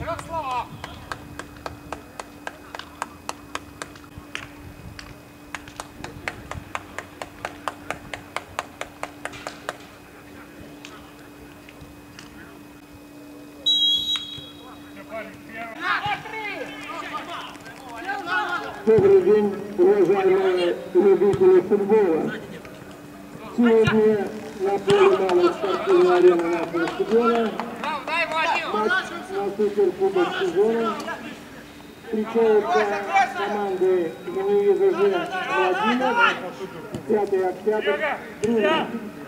Добрый день, уважаемые любители футбола. Сегодня на поле малой спортивной арены нашего стадиона матч на суперкубок сезона. Встречаются команды МНИЗЖ Владимир, 5 октябрь, Дружба.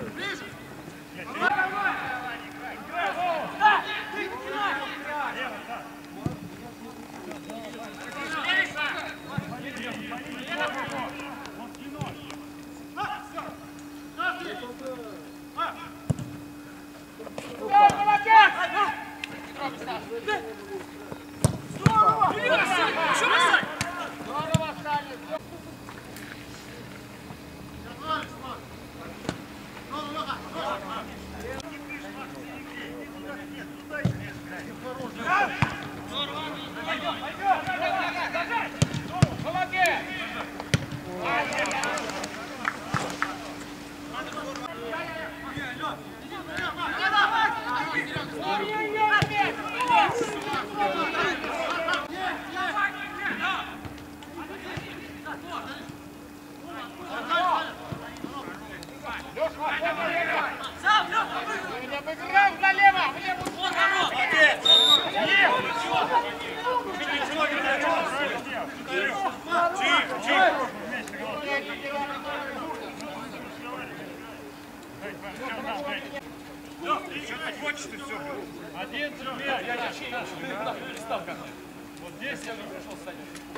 Вот здесь я уже пришел ставить.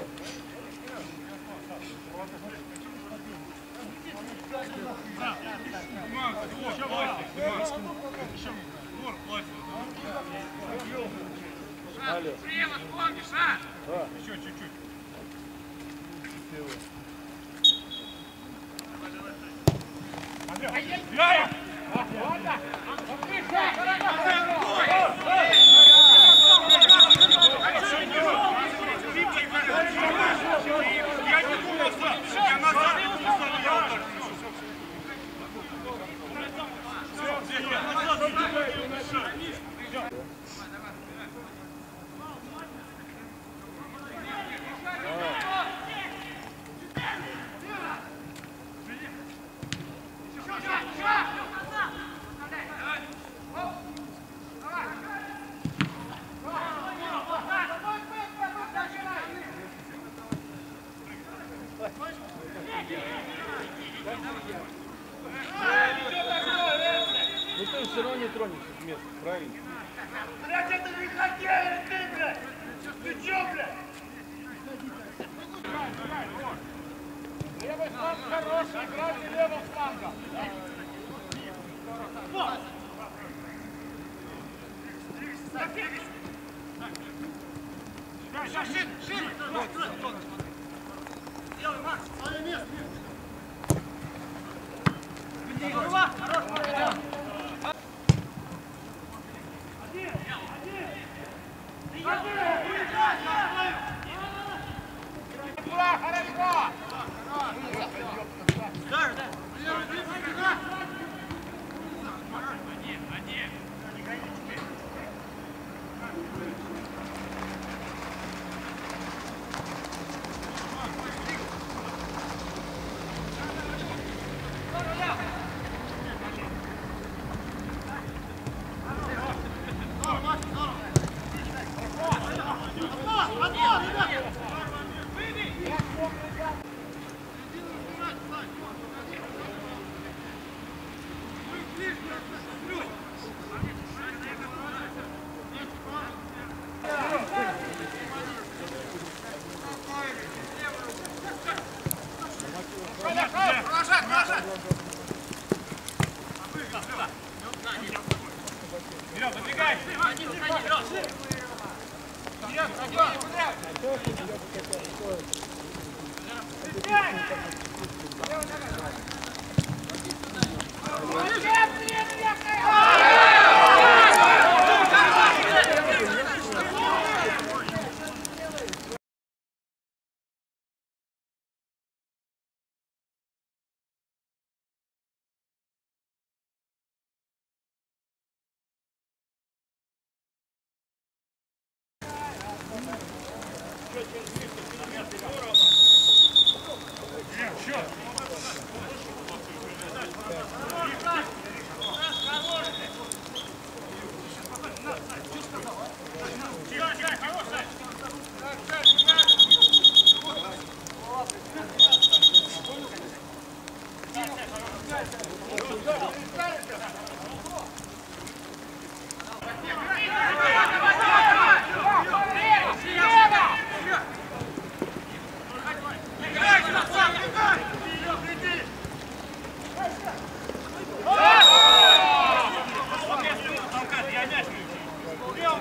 Приема, помнишь, а? Еще чуть-чуть. Ну ты все равно не тронешься с места, правильно? Блядь, это не хоккей, ты, блядь! Ты чё, блядь? Левый фланг хороший, играйте левым флангом. Сейчас, шире! Делай, Макс! Свое место! Голова! Хорош, хорош! Хорошо!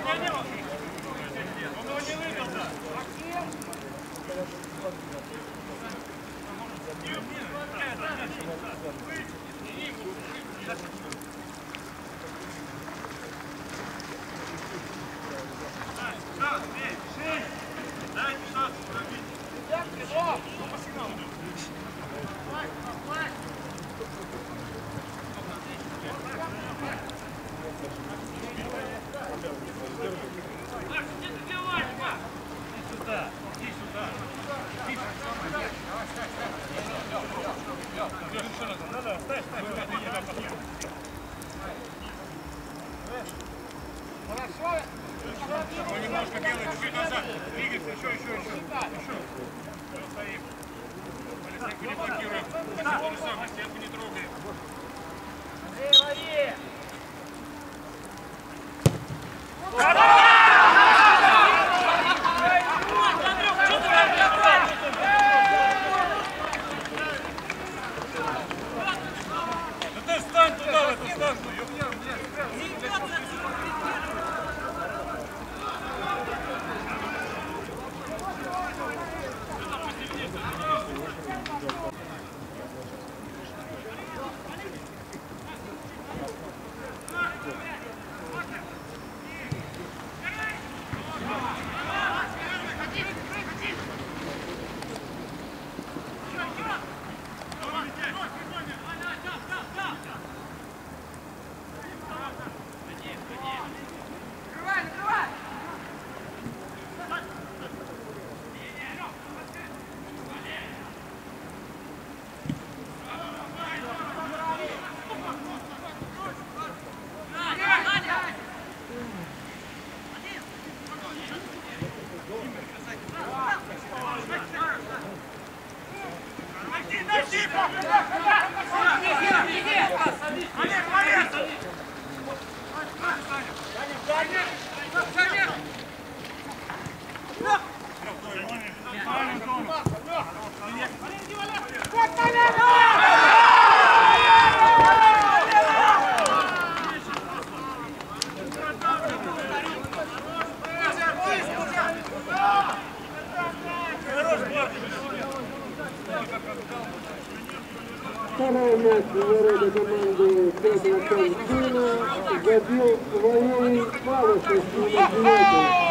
Немножко делай, чуть назад. Двигайся, еще. Стоим. Стенку не блокируем. То же самое, стенку не трогаем. Да ты встань туда, в эту станцию. Второй мяч в ворота команды Петра Константина забил Валерий Малышев, номер 9.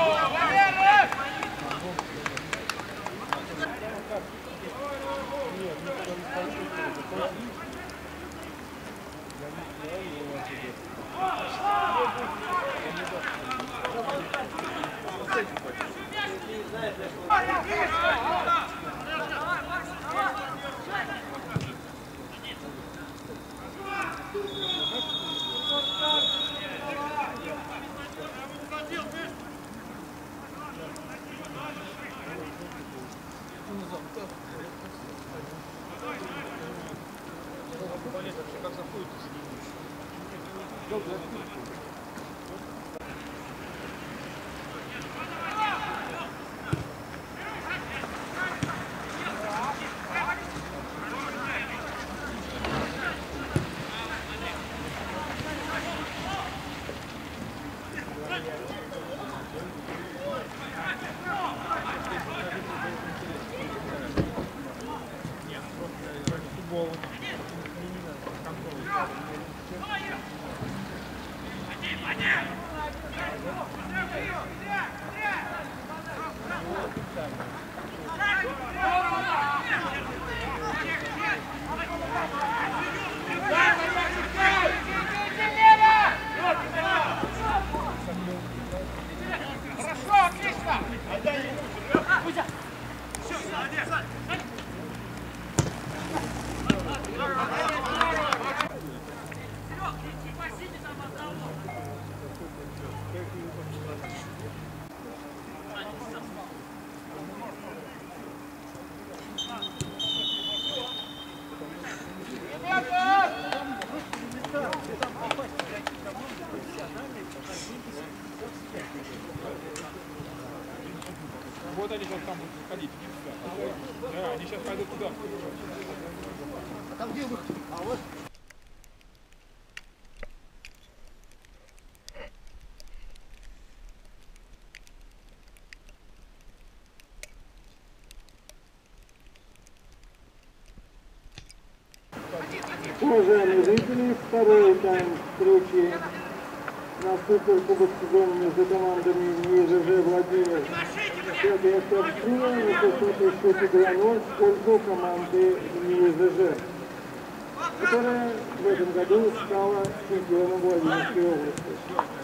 Вот они сейчас там будут выходить. Да, они сейчас пойдут туда. А там где выход? А вот. уважаемые зрители, второй тайм встречи на суперкубок сезона между командами НИИЖЖ Владимир. Пятый октябрь на высокой счете 2-0 в пользу команды НИИЖЖ, которая в этом году стала чемпионом Владимирской области.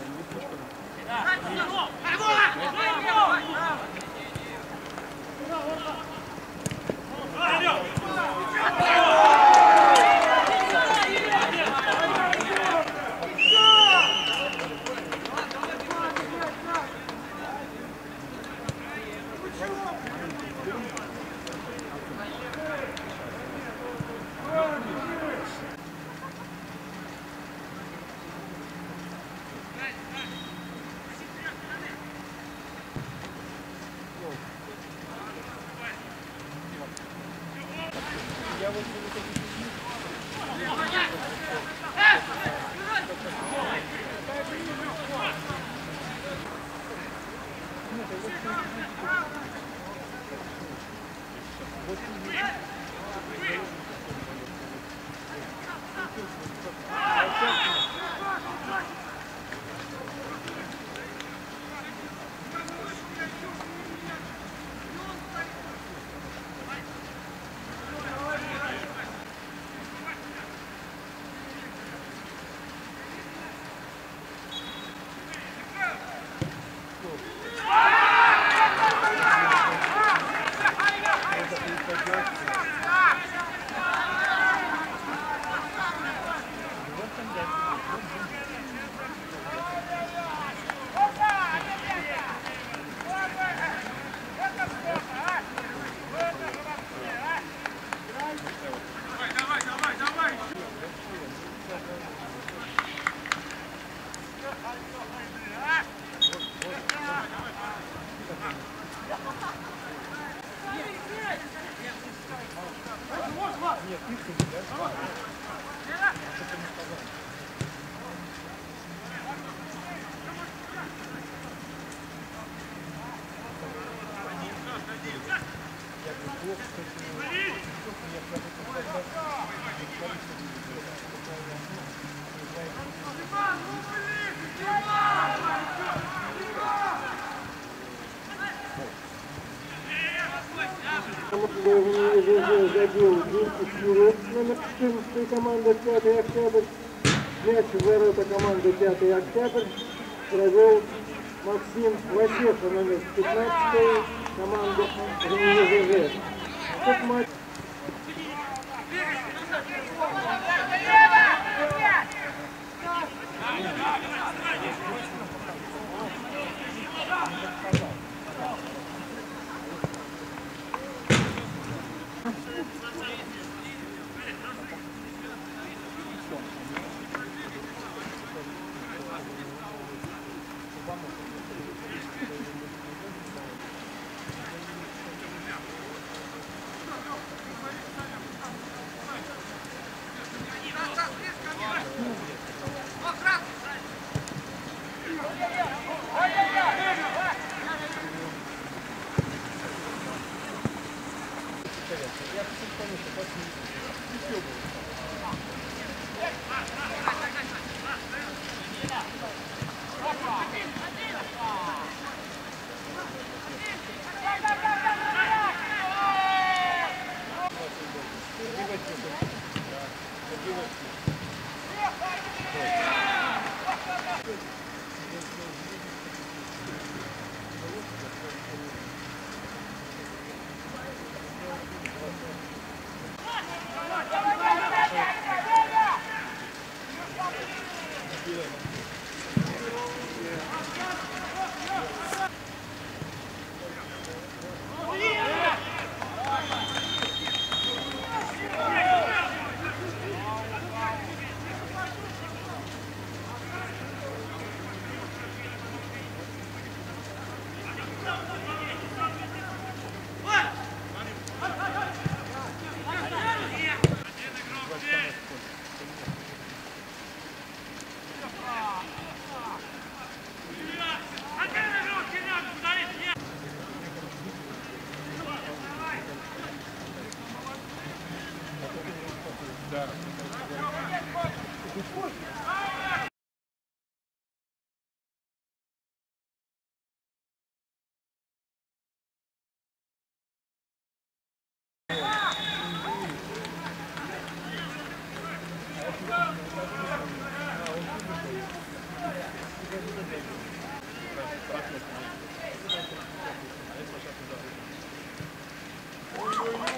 Забил Димки Шнуров, номер 14 команды 5 октябрь. Мяч в ворота команды 5 октябрь провел Максим Васеха, номер 15 команды НИИЖЖ. Этот матч.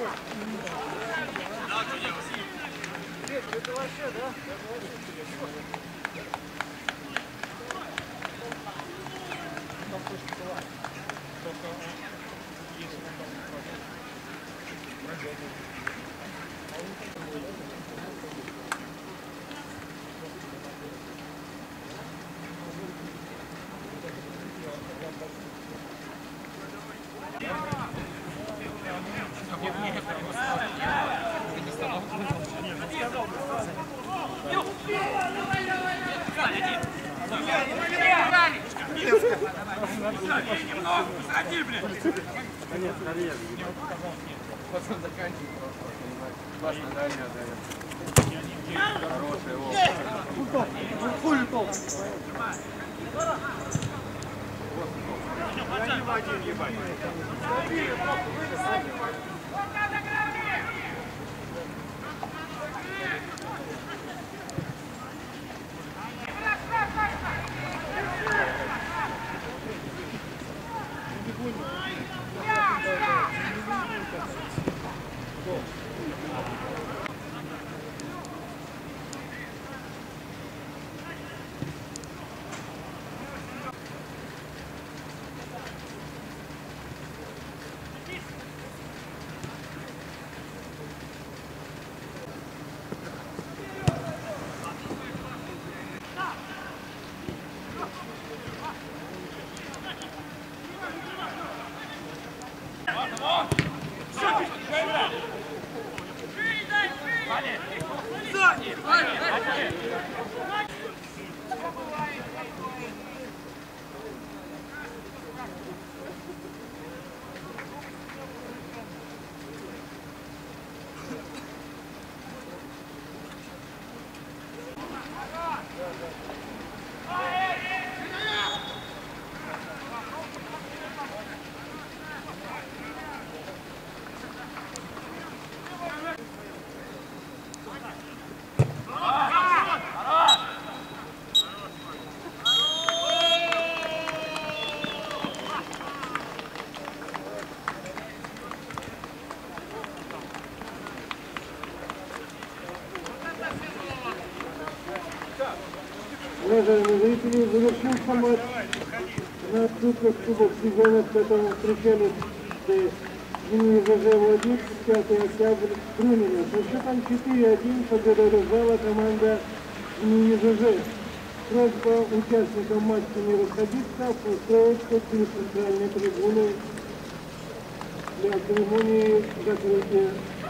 Уважаемые зрители, завершился матч на суперкубок сезона, в котором встречались ЖЖ Владимир, 5 октября с Крыминым. Со счетом 4-1 победу одержала команда ЖЖ. Просьба участникам матча не расходиться, устроиться через центральные трибуны для церемонии закрытия